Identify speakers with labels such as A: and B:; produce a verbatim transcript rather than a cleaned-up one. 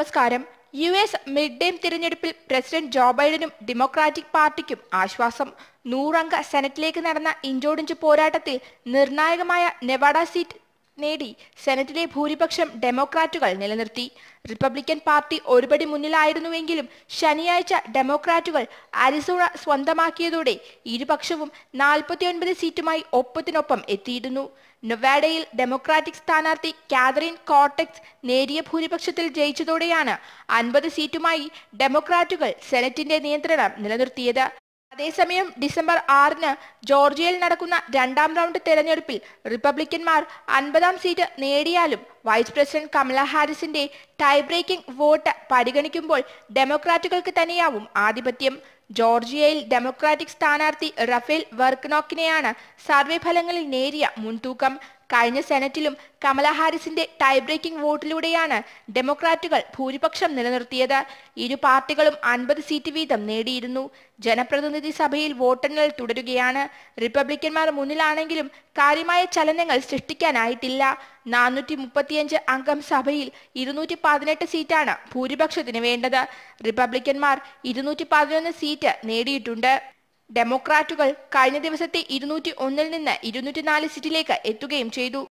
A: നമസ്കാരം. U S mid term തിരഞ്ഞെടുപ്പിൽ president Joe ബൈഡനും ഡെമോക്രാറ്റിക് പാർട്ടിക്കും ആശ്വാസം. നൂറംഗ സെനറ്റിലേക്ക് നടന്ന ഇഞ്ചോടിഞ്ച് പോരാട്ടത്തിൽ നിർണായകമായ നെവാഡ സീറ്റ് നേടി സെനറ്റിലെ ഭൂരിപക്ഷം ഡെമോക്രാറ്റുകൾ നിലനിർത്തി. റിപ്പബ്ലിക്കൻ പാർട്ടി ഒരുപടി മുന്നിലായിരുന്നുവെങ്കിലും ശനിയാഴ്ച ഡെമോക്രാറ്റുകൾ അരിസോണ സ്വന്തമാക്കിയതോടെ ഇരുപക്ഷവും നാൽപ്പത്തിയൊൻപത് സീറ്റുമായി ഒപ്പത്തിനൊപ്പം എത്തിയിരുന്നു. നെവാഡയിൽ ഡെമോക്രാറ്റിക് സ്ഥാനാർത്ഥി കാതറിൻ കോർട്ടെക്സ് നേരിയ ഭൂരിപക്ഷത്തിൽ ജയിച്ചതോടെയാണ് അൻപത് സീറ്റുമായി ഡെമോക്രാറ്റുകൾ സെനറ്റിന്റെ നിയന്ത്രണം നിലനിർത്തിയത്. അതേസമയം ഡിസംബർ ആറിന് ജോർജിയയിൽ നടക്കുന്ന രണ്ടാം റൗണ്ട് തെരഞ്ഞെടുപ്പിൽ റിപ്പബ്ലിക്കന്മാർ അൻപതാം സീറ്റ് നേടിയാലും വൈസ് പ്രസിഡന്റ് കമല ഹാരിസിന്റെ ടൈ ബ്രേക്കിംഗ് വോട്ട് പരിഗണിക്കുമ്പോൾ ഡെമോക്രാറ്റുകൾക്ക് തന്നെയാവും ആധിപത്യം. ജോർജിയയിൽ ഡെമോക്രാറ്റിക് സ്ഥാനാർത്ഥി റഫേൽ വെർക്നോക്കിനെയാണ് സർവേ ഫലങ്ങളിൽ നേരിയ മുൻതൂക്കം. കഴിഞ്ഞ സെനറ്റിലും കമല ഹാരിസിന്റെ ടൈ ബ്രേക്കിംഗ് വോട്ടിലൂടെയാണ് ഡെമോക്രാറ്റുകൾ ഭൂരിപക്ഷം നിലനിർത്തിയത്. ഇരു പാർട്ടികളും അൻപത് സീറ്റ് വീതം നേടിയിരുന്നു. ജനപ്രതിനിധി സഭയിൽ വോട്ടെണ്ണൽ തുടരുകയാണ്. റിപ്പബ്ലിക്കന്മാർ മുന്നിലാണെങ്കിലും കാര്യമായ ചലനങ്ങൾ സൃഷ്ടിക്കാനായിട്ടില്ല. നാനൂറ്റി മുപ്പത്തിയഞ്ച് അംഗം സഭയിൽ ഇരുന്നൂറ്റി പതിനെട്ട് സീറ്റാണ് ഭൂരിപക്ഷത്തിന് വേണ്ടത്. റിപ്പബ്ലിക്കന്മാർ ഇരുന്നൂറ്റി പതിനൊന്ന് സീറ്റ് നേടിയിട്ടുണ്ട്. ഡെമോക്രാറ്റുകൾ കഴിഞ്ഞ ദിവസത്തെ ഇരുന്നൂറ്റി ഒന്നിൽ നിന്ന് ഇരുന്നൂറ്റി നാല് സീറ്റിലേക്ക് എത്തുകയും ചെയ്തു.